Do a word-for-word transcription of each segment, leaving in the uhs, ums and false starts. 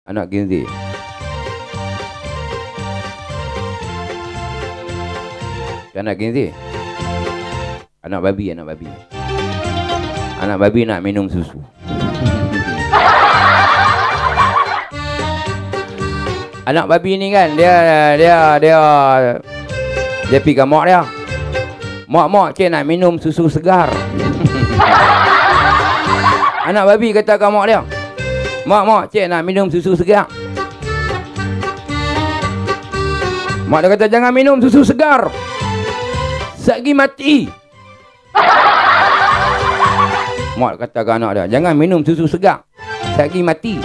Anak Gen Z. Anak Gen Z. Anak babi, anak babi. Anak babi nak minum susu. Anak babi ni kan, dia dia dia dia pergi ke mak dia. Mak mak cik nak minum susu segar. Anak babi kata ke mak dia, mak mak cik nak minum susu segar. Mak dia kata jangan minum susu segar, sagi mati. Mak kata ke anak dia, jangan minum susu segar, sagi mati.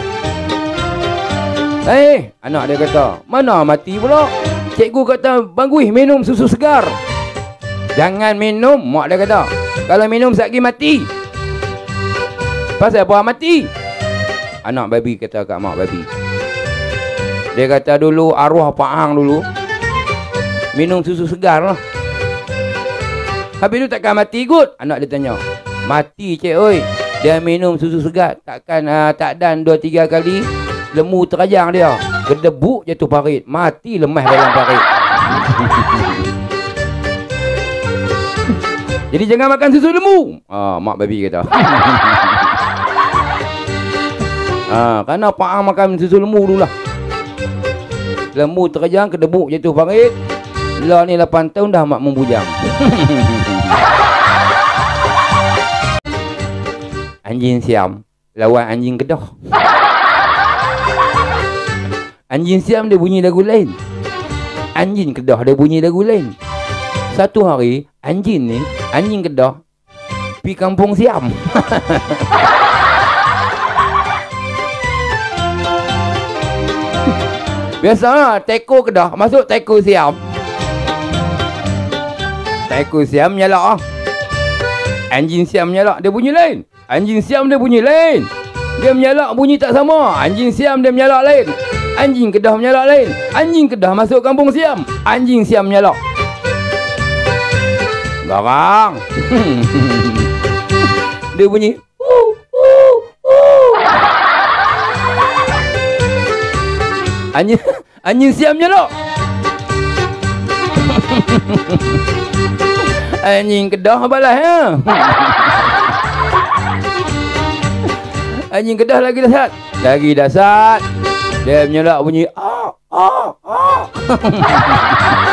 Eh, anak dia kata, mana mati pula? Cikgu kata, bagus minum susu segar. Jangan minum, mak dia kata. Kalau minum sagi mati. Pasal apa mati? Anak babi kata kat mak babi. Dia kata dulu arwah Pak Hang dulu minum susu segar lah. Habis tu takkan mati kot? Anak dia tanya. Mati cik oi. Dia minum susu segar. Takkan uh, tak dan dua tiga kali lemu terajang dia. Gedebuk jatuh parit. Mati lemah dalam parit. Jadi jangan makan susu lemu. Ah, mak babi kata. Ah, kerana Pak Ang makan susu lemu dulu lah. Lemu terajang, kedebuk jatuh parit. Lah ni lapan tahun dah mak membujang. Anjing Siam lawan anjing Kedah. Anjing Siam dia bunyi lagu lain. Anjing Kedah dia bunyi lagu lain. Satu hari anjing ni, anjing Kedah pergi kampung Siam. Biasalah teko Kedah masuk teko Siam. Teko Siam nyalak ah. Anjing Siam nyalak dia bunyi lain. Anjing Siam dia bunyi lain. Dia menyalak bunyi tak sama. Anjing Siam dia menyalak lain. Anjing Kedah menyalak lain. Anjing Kedah masuk kampung Siam. Anjing Siam menyalak. Garang. Dia bunyi uh, uh, uh. Anjing Anjing Siam menyalak. Anjing Kedah balas ya. Anjing Kedah lagi dasar. Lagi dasar. Dia menyalak bunyi ah ah ah.